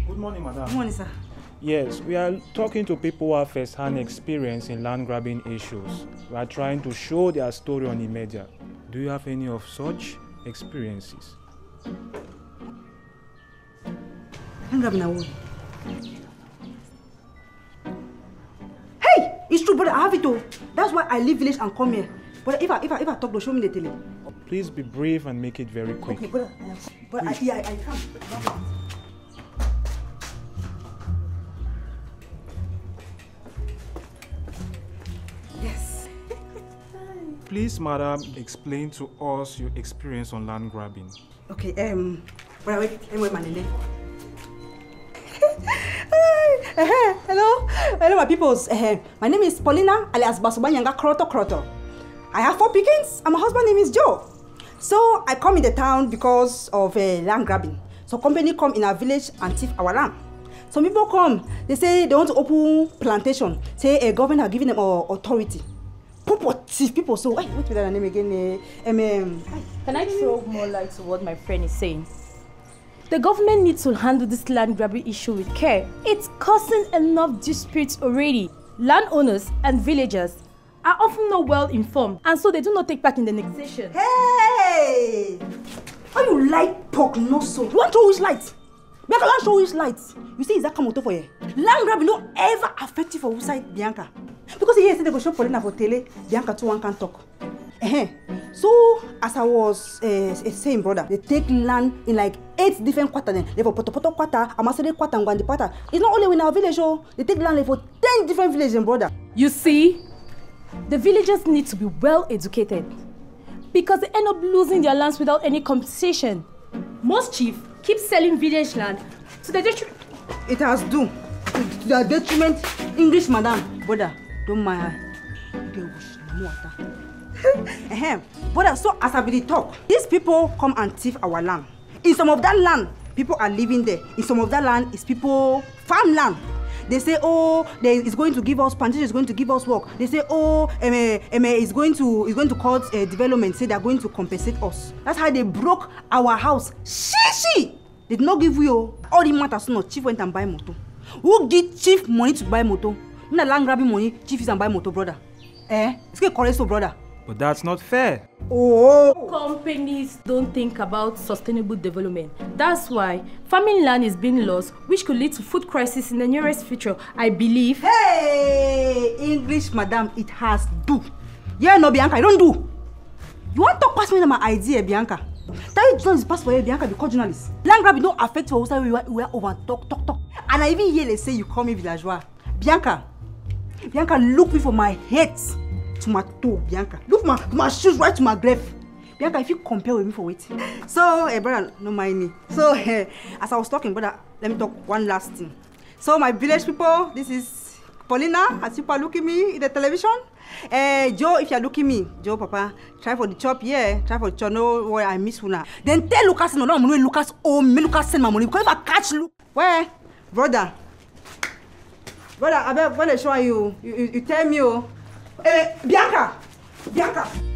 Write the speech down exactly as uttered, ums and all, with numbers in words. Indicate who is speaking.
Speaker 1: Good morning, madam.
Speaker 2: Good morning, sir.
Speaker 1: Yes, we are talking to people who have first-hand experience in land grabbing issues. We are trying to show their story on the media. Do you have any of such experiences?
Speaker 2: Land grabbing a wood. Hey! It's true, brother. I have it too. That's why I leave village and come here. But if I if I if I talk, to show me the tele.
Speaker 1: Please be brief and make it very quick.
Speaker 2: Okay, brother. Uh, but I, yeah, I, I come. Yes.
Speaker 1: Please, madam, explain to us your experience on land grabbing.
Speaker 2: Okay. Um. Brother, wait. Let me wait, my name. Hello, hello, my peoples. Uh, my name is Paulina alias Basubanyanga Kroto Kroto. I have four pickings and my husband name is Joe. So I come in the town because of uh, land grabbing. So company come in our village and thief our land. Some people come, they say they want to open plantation. Say a uh, government have given them uh, authority. People thief people. So wait, wait, that name again. Uh, um, um,
Speaker 3: Can I throw more light to what my friend is saying? The government needs to handle this land grabbing issue with care. It's causing enough disputes already. Landowners and villagers are often not well informed, and so they do not take part in the negotiation.
Speaker 2: Hey! How you like pork no so? You want to show which light? Bianca, you want to show which light? You see, is that come out for you? Land grabbing don't ever affect you for outside Bianca. Because here they go show Paulina for tele, Bianca too one can talk. Uh-huh. So, as I was uh, saying, brother, they take land in like eight different quarters. They have Poto Poto quarter, Amasere quarter, and Gwandi quarter. It's not only in our village, oh. They take land for ten different villages, brother.
Speaker 3: You see, the villagers need to be well educated because they end up losing their lands without any compensation. Most chiefs keep selling village land to the detriment.
Speaker 2: It has do. To the detriment, English madam. Brother, don't mind her. uh-huh. Brother, so as I be talk, these people come and thief our land. In some of that land, people are living there. In some of that land, is people farmland. They say, oh, they is going to give us plantation, is going to give us work. They say, oh, um, um, is going to is going to cause uh, development. Say they are going to compensate us. That's how they broke our house. Shishi! They did not give you all the matters. No, chief went and buy motor. Who give chief money to buy motor? Not land grabbing money. Chief is and buy motor, brother. Eh? It's get correct, so brother.
Speaker 1: But that's not fair.
Speaker 2: Oh!
Speaker 3: Companies don't think about sustainable development. That's why farming land is being lost, which could lead to food crisis in the nearest future, I believe.
Speaker 2: Hey! English, madam, it has do. Yeah, no, Bianca, I don't do. You want to pass me my idea, Bianca? That is journalist pass for you, Bianca, because journalist. Land grabbing don't affect you outside, we were, we were over talk, talk, talk. And I even hear they say you call me villageois. Bianca, Bianca, look me for my head to my toe, Bianca. Look my my shoes right to my grave. Bianca, if you compare with me for waiting. So, hey, brother, no mind me. So, hey, as I was talking, brother, let me talk one last thing. So, my village people, this is Paulina, as you are looking me in the television. Uh, Joe, if you are looking me, Joe, Papa, try for the chop, yeah, try for the chop, no, where I miss una. Then tell Lucas, no, no, no, Lucas, oh, me Lucas send my money, because if I catch Luke, where, brother, brother, I bet, when I show you, you, you, you tell me, oh, eh, Bianca, Bianca.